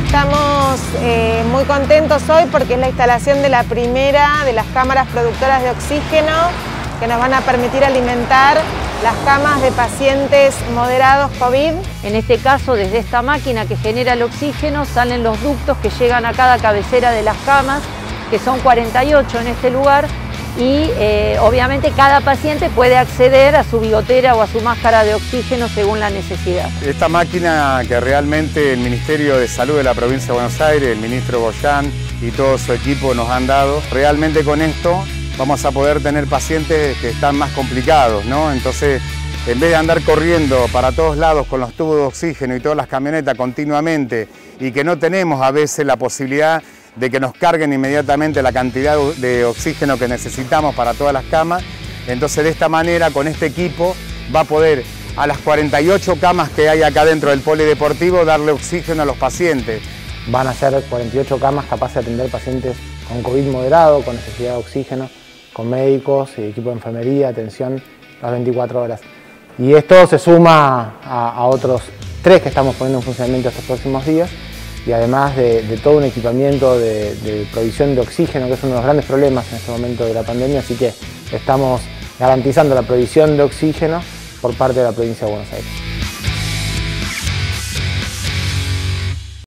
Estamos muy contentos hoy porque es la instalación de la primera de las cámaras productoras de oxígeno que nos van a permitir alimentar las camas de pacientes moderados COVID. En este caso, desde esta máquina que genera el oxígeno, salen los ductos que llegan a cada cabecera de las camas, que son 48 en este lugar, y obviamente cada paciente puede acceder a su bigotera o a su máscara de oxígeno según la necesidad. Esta máquina que realmente el Ministerio de Salud de la Provincia de Buenos Aires, el ministro Goyán y todo su equipo nos han dado, realmente con esto vamos a poder tener pacientes que están más complicados, ¿no? Entonces, en vez de andar corriendo para todos lados con los tubos de oxígeno y todas las camionetas continuamente y que no tenemos a veces la posibilidad de que nos carguen inmediatamente la cantidad de oxígeno que necesitamos para todas las camas, entonces de esta manera, con este equipo, va a poder a las 48 camas que hay acá dentro del polideportivo darle oxígeno a los pacientes. Van a ser 48 camas capaces de atender pacientes con COVID moderado, con necesidad de oxígeno, con médicos y equipo de enfermería, atención las 24 horas. Y esto se suma a otros 3 que estamos poniendo en funcionamiento estos próximos días, y además de todo un equipamiento de provisión de oxígeno, que es uno de los grandes problemas en este momento de la pandemia, así que estamos garantizando la provisión de oxígeno por parte de la provincia de Buenos Aires.